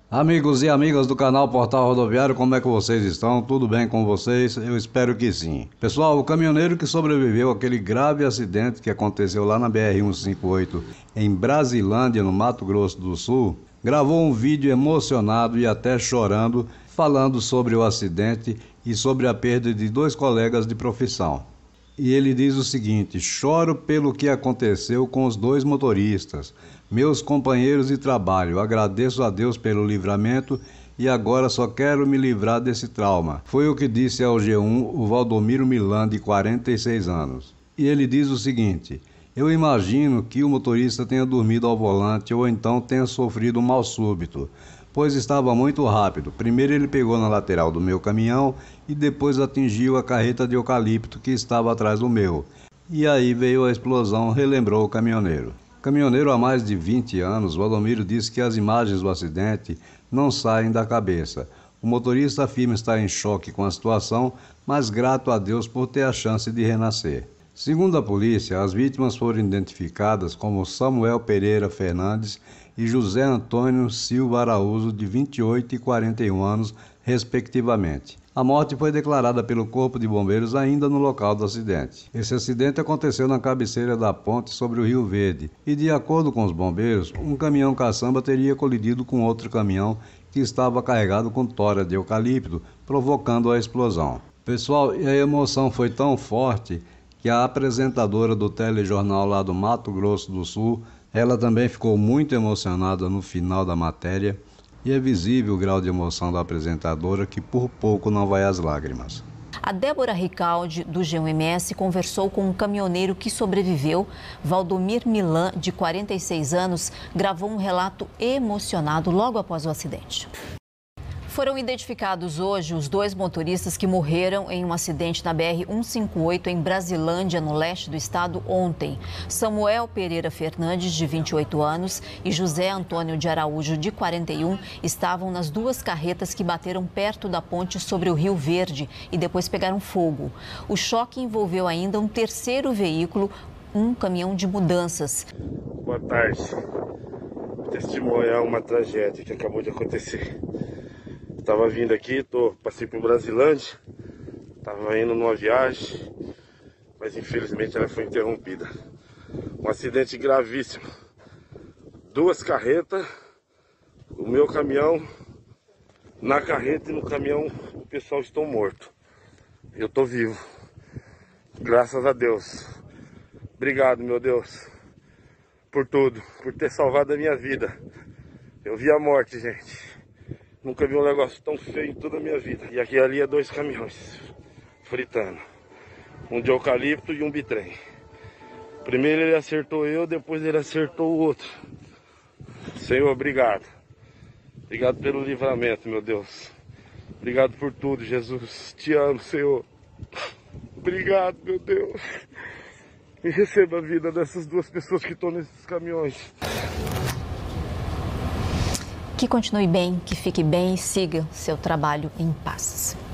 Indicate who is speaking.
Speaker 1: Amigos e amigas do canal Portal Rodoviário, como é que vocês estão? Tudo bem com vocês? Eu espero que sim. Pessoal, o caminhoneiro que sobreviveu àquele grave acidente que aconteceu lá na BR-158 em Brasilândia, no Mato Grosso do Sul, gravou um vídeo emocionado e até chorando, falando sobre o acidente e sobre a perda de dois colegas de profissão. E ele diz o seguinte: choro pelo que aconteceu com os dois motoristas, meus companheiros de trabalho. Agradeço a Deus pelo livramento e agora só quero me livrar desse trauma. Foi o que disse ao G1 o Valdomiro Milan, de 46 anos. E ele diz o seguinte: eu imagino que o motorista tenha dormido ao volante ou então tenha sofrido um mal súbito, pois estava muito rápido. Primeiro ele pegou na lateral do meu caminhão e depois atingiu a carreta de eucalipto que estava atrás do meu. E aí veio a explosão, relembrou o caminhoneiro. Caminhoneiro há mais de 20 anos, Valdomiro disse que as imagens do acidente não saem da cabeça. O motorista afirma estar em choque com a situação, mas grato a Deus por ter a chance de renascer. Segundo a polícia, as vítimas foram identificadas como Samuel Pereira Fernandes e José Antônio Silva Araújo, de 28 e 41 anos, respectivamente. A morte foi declarada pelo Corpo de Bombeiros ainda no local do acidente. Esse acidente aconteceu na cabeceira da ponte sobre o Rio Verde e, de acordo com os bombeiros, um caminhão caçamba teria colidido com outro caminhão que estava carregado com tora de eucalipto, provocando a explosão. Pessoal, e a emoção foi tão forte que a apresentadora do telejornal lá do Mato Grosso do Sul, ela também ficou muito emocionada no final da matéria, e é visível o grau de emoção da apresentadora, que por pouco não vai às lágrimas.
Speaker 2: A Débora Ricaldi, do G1MS, conversou com um caminhoneiro que sobreviveu. Valdomir Milan, de 46 anos, gravou um relato emocionado logo após o acidente. Foram identificados hoje os dois motoristas que morreram em um acidente na BR-158 em Brasilândia, no leste do estado, ontem. Samuel Pereira Fernandes, de 28 anos, e José Antônio de Araújo, de 41, estavam nas duas carretas que bateram perto da ponte sobre o Rio Verde e depois pegaram fogo. O choque envolveu ainda um terceiro veículo, um caminhão de mudanças.
Speaker 3: Boa tarde. Testemunhar uma tragédia que acabou de acontecer. Estava vindo aqui, passei por Brasilândia, estava indo numa viagem, mas infelizmente ela foi interrompida. Um acidente gravíssimo. Duas carretas, o meu caminhão, na carreta e no caminhão o pessoal estão mortos. Eu estou vivo, graças a Deus. Obrigado, meu Deus, por tudo, por ter salvado a minha vida. Eu vi a morte, gente. Nunca vi um negócio tão feio em toda a minha vida. E aqui ali é dois caminhões fritando. Um de eucalipto e um bitrem. Primeiro ele acertou eu, depois ele acertou o outro. Senhor, obrigado. Obrigado pelo livramento, meu Deus. Obrigado por tudo, Jesus. Te amo, Senhor. Obrigado, meu Deus. E receba a vida dessas duas pessoas que estão nesses caminhões.
Speaker 2: Que continue bem, que fique bem e siga seu trabalho em paz.